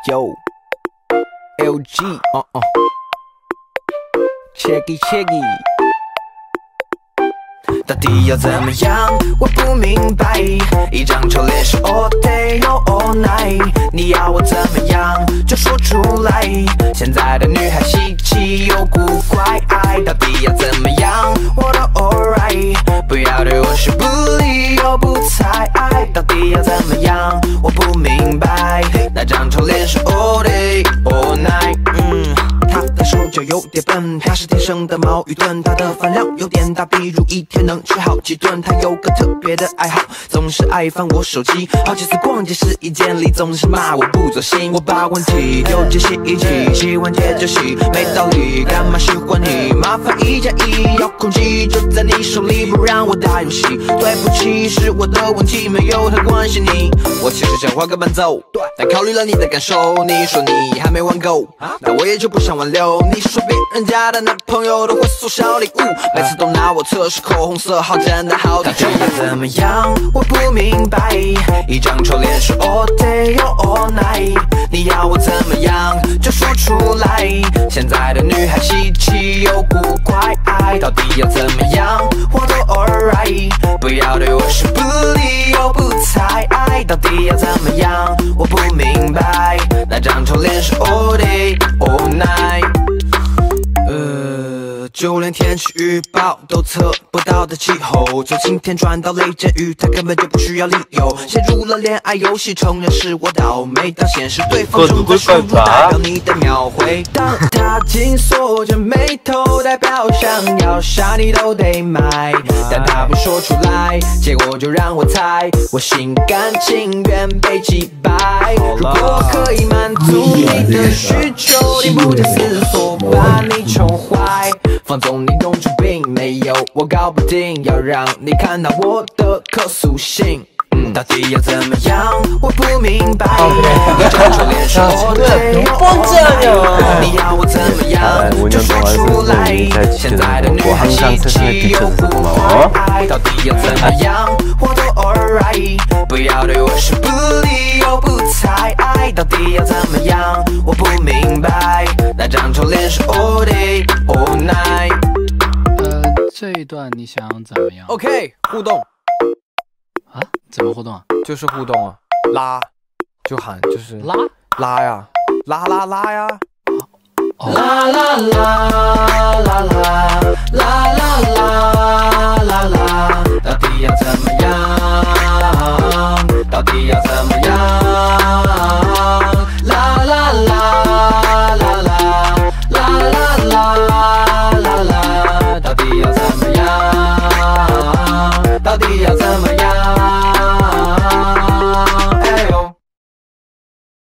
Yo LG check it 到底要怎么样？我不明白。一张丑脸是 all day no all night， 你要我怎么样就说出来。现在的女孩稀奇又古怪，到底要怎么样？我都 alright， 不要对我是不理又不睬。到底要怎么样？我不明白。那张丑脸是 all day all night， 他的手脚有点笨，他是天生的毛鱼盾，他的饭量有点大，比如一天能吃好几顿。他有个特别的爱好，总是爱翻我手机，好几次逛街试衣间里总是骂我不走心。我把问题丢进洗衣机，洗完接着洗，没道理，干嘛喜欢你？麻烦1加1，遥控器就在你手里，不让我打游戏。对不起，是我的问题，没有太关心你。我其实想换个伴奏，但考虑了你的感受，你说你还没玩够，那我也就不想挽留。你说别人家的男朋友都会送小礼物，每次都拿我测试口红色号，真的好讨厌。要怎么样？我不明白。一张丑脸是 all day 又 all night， 你要我怎么样就说出来。现在的女孩稀奇又古怪，到底要怎么样？我都 alright， 不要对我是不理又不睬。到底要怎么样？我不明白。那张丑脸是 all day all night。就连天气预报都测不到的气候，从晴天转到雷阵雨，它根本就不需要理由。陷入了恋爱游戏，承认是我倒霉，当显示对方正在输入，代表你的秒回。当他紧锁着眉头，代表想要啥你都得买，但他不说出来，结果就让我猜，我心甘情愿被击败。如果可以满足你的需求，你不假思索把你宠坏。放纵你公主病，没有我搞不定，要让你看到我的可塑性。到底要怎么样？我不明白。一张丑脸是我的你要我怎么样就说出来。现在的女孩稀奇又古怪，到底要怎么样？我都 alright， 不要对我是不理又不睬。到底要怎么样？我不明白。那张丑脸是 all day all night。 这一段你想怎么样 ？OK， 互动。 啊？怎么互动啊？ 就是互动啊，拉，就喊，就是拉呀，拉呀。 啦啦啦啦啦啦啦啦啦，到底要怎么样？到底要怎么样？啦啦啦啦啦啦啦啦啦啦，到底要怎么样？